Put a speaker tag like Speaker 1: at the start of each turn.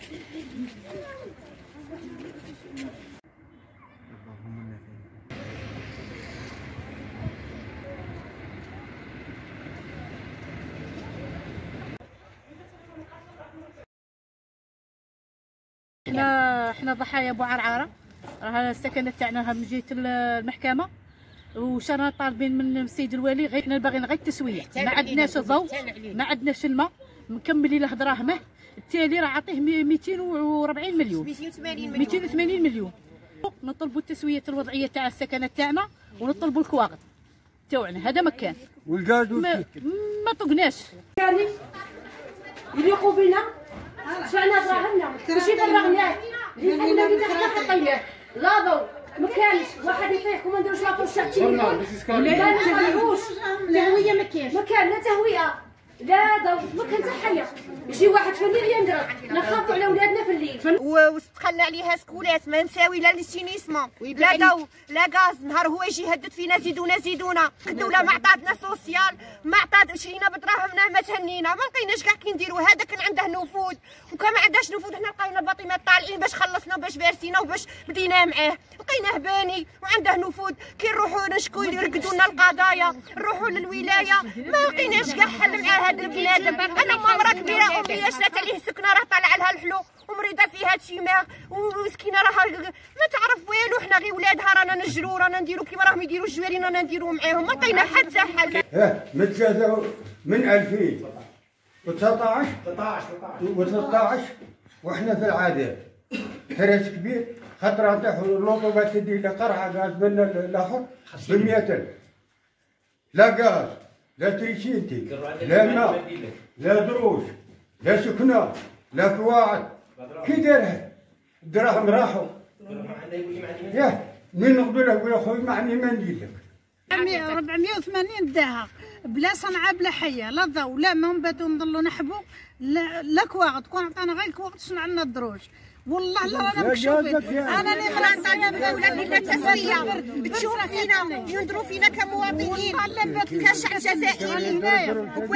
Speaker 1: احنا ضحايا ابو عرعره. راه السكنه تاعنا من جهه المحكمه، وشانا طالبين من السيد الوالي غير حنا باغيين غير التسويه. ما عندناش الضوء، ما عندناش الماء، مكملين له دراهمه. التالي راه عاطيه 240 مليون 280 مليون. نطلبوا التسويه الوضعيه تاع السكنه تاعنا، ونطلبوا الكواغد تاعنا. هذا مكان
Speaker 2: والغاز
Speaker 1: ما طقناش.
Speaker 3: يليقوا بنا دفعنا دراهمنا ماشي فرغناه اللي فوقنا اللي تحتنا حطيناه. لا ضوء ما كانش، واحد يطيح وما نديروش لاطوش تاع التليفون، لا نتهويوش تهويه، ما كاين لا تهويه لا ضوء، ما كان حتى حيه. يجي واحد في الليل ينقرض، نخافوا على ولادنا في الليل.
Speaker 4: واستقلنا عليها سكولات ما نساوي لا للسينيسمون لا ضوء لا غاز. نهار هو يجي يهدد فينا زيدونا. الدوله ما عطاتنا سوسيال، ما عطات شرينا بدراهمنا، ما تهنينا، ما لقيناش كاع كي نديروا. هذا كان عنده نفوذ، وكان ما عندهاش نفوذ حنا لقينا باطمات طالعين باش خلصنا باش بارسينا وباش بدينا معاه. لقيناه باني وعنده نفوذ. كي نروحوا نشكو يرقدوا لنا القضايا، نروحوا للولايه، ما لقيناش كاع حل مع هذا البنادم. انا مرة كبيره امي شلات عليه سكنه، راه طالع لها الحلو ومريضه فيها تشيماغ ومسكينه راه ما تعرف والو. حنا غير ولادها رانا نجروا، رانا نديروا كيما راهم يديروا الجوارين، رانا نديروا معاهم. ما لقينا حتى حل.
Speaker 2: متجازوا من 2019 و13 وحنا في العذاب. حراس كبير خاطر نتاعو اللوطوبات تدي لي قرعه غاز من الاخر ب 100,000. لا غاز لا تريسينتي لا ماء لا دروج لا سكنه لا قواعد. كي دارها الدراهم راحوا. ياه من نقدر له يقول اخويا ما عندي ما ندير لك.
Speaker 5: 480 داها بلا صنعه بلا حيه، لا ضوء لا ما نباتو نضلوا نحبوا، لا كواغد. كون عطانا غير كواغد صنع لنا الدروج. والله لا رانا مكشوفين. انا اللي خلعت
Speaker 4: الدوله ديالنا التسويه تشوف فينا ينظروا فينا كمواطنين كشعب جزائري.